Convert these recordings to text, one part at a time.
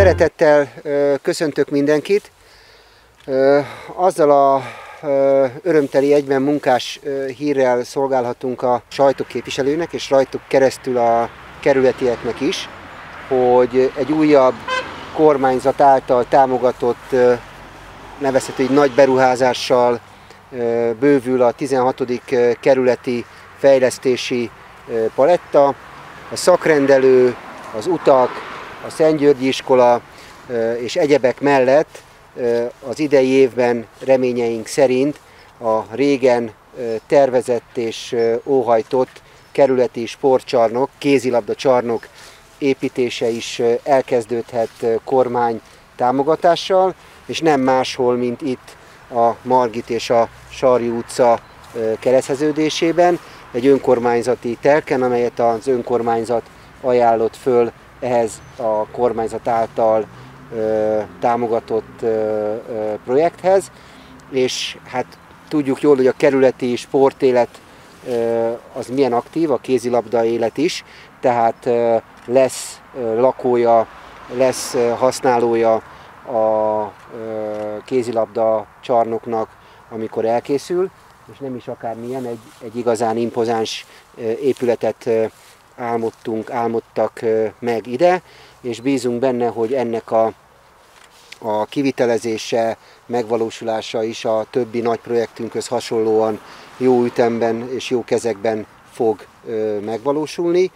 Szeretettel köszöntök mindenkit. Azzal a örömteli egyben munkás hírrel szolgálhatunk a sajtóképviselőnek és rajtuk keresztül a kerületieknek is, hogy egy újabb kormányzat által támogatott, nevezhető egy nagy beruházással bővül a 16. kerületi fejlesztési paletta. A szakrendelő, az utak, a Szentgyörgyi iskola és egyebek mellett az idei évben reményeink szerint a régen tervezett és óhajtott kerületi sportcsarnok, kézilabda csarnok építése is elkezdődhet kormány támogatással, és nem máshol, mint itt a Margit és a Sarjú utca kereszteződésében, egy önkormányzati telken, amelyet az önkormányzat ajánlott föl ehhez a kormányzat által támogatott projekthez, és hát tudjuk jól, hogy a kerületi sportélet az milyen aktív, a kézilabda élet is, tehát lesz lakója, lesz használója a kézilabda csarnoknak, amikor elkészül, és nem is akármilyen, egy igazán impozáns épületet álmodtak meg ide, és bízunk benne, hogy ennek a kivitelezése, megvalósulása is a többi nagy projektünkhöz hasonlóan jó ütemben és jó kezekben fog megvalósulni.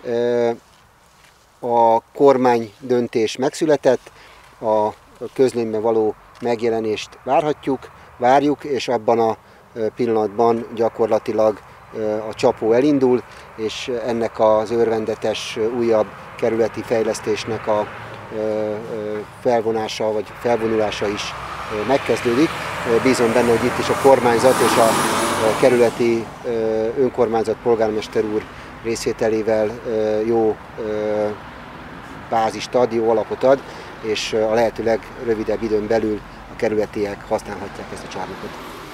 A kormány döntés megszületett, a közlönyben való megjelenést várjuk, és abban a pillanatban gyakorlatilag a csapó elindul, és ennek az örvendetes újabb kerületi fejlesztésnek a felvonása vagy felvonulása is megkezdődik. Bízom benne, hogy itt is a kormányzat és a kerületi önkormányzat polgármester úr részvételével jó bázist ad, jó alapot ad, és a lehetőleg rövidebb időn belül a kerületiek használhatják ezt a csarnokot.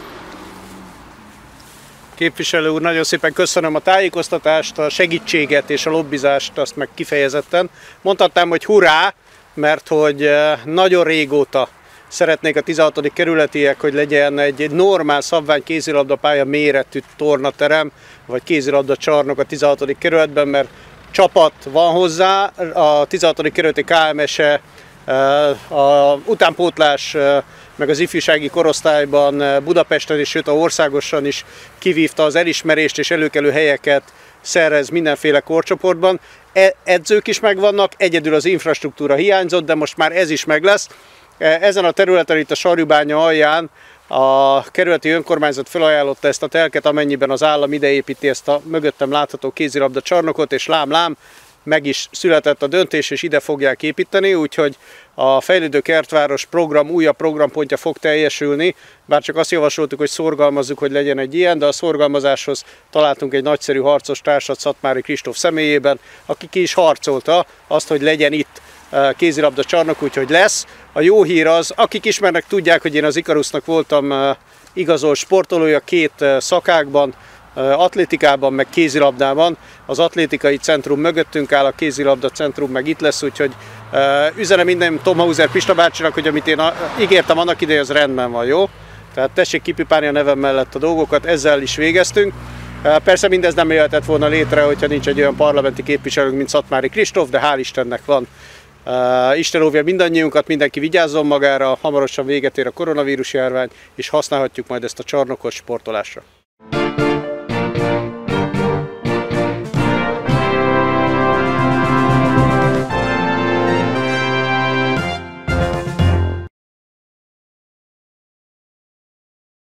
Képviselő úr, nagyon szépen köszönöm a tájékoztatást, a segítséget és a lobbizást, azt meg kifejezetten. Mondhatnám, hogy hurrá, mert hogy nagyon régóta szeretnék a 16. kerületiek, hogy legyen egy normál szabvány kézilabdapálya méretű tornaterem, vagy kézilabda csarnok a 16. kerületben, mert csapat van hozzá, a 16. kerületi KMS-e, a utánpótlás meg az ifjúsági korosztályban Budapesten és sőt a országosan is kivívta az elismerést, és előkelő helyeket szerez mindenféle korcsoportban. Edzők is megvannak, egyedül az infrastruktúra hiányzott, de most már ez is meg lesz. Ezen a területen, itt a Sarjúbánya alján a kerületi önkormányzat felajánlotta ezt a telket, amennyiben az állam ideépíti ezt a mögöttem látható kézilabda csarnokot, és lám, meg is született a döntés, és ide fogják építeni, úgyhogy a Fejlődő Kertváros program újabb programpontja fog teljesülni, bár csak azt javasoltuk, hogy szorgalmazzuk, hogy legyen egy ilyen, de a szorgalmazáshoz találtunk egy nagyszerű harcos társat Szatmári Kristóf személyében, aki ki is harcolta azt, hogy legyen itt kézilabda csarnok, úgyhogy lesz. A jó hír az, akik ismernek, tudják, hogy én az Ikarusznak voltam igazolt sportolója két szakágban, atlétikában, meg kézilabdában. Az atlétikai centrum mögöttünk áll, a kézilabda centrum meg itt lesz, úgyhogy üzenem minden Tom Hauser Pista bácsinak, hogy amit én ígértem annak idején, az rendben van, jó? Tehát tessék kipipálni a nevem mellett a dolgokat, ezzel is végeztünk. Persze mindez nem jöhetett volna létre, hogyha nincs egy olyan parlamenti képviselőnk, mint Szatmári Kristóf, de hál' Istennek van. Isten óvja mindannyiunkat, mindenki vigyázzon magára, hamarosan véget ér a koronavírus járvány, és használhatjuk majd ezt a csarnokot sportolásra.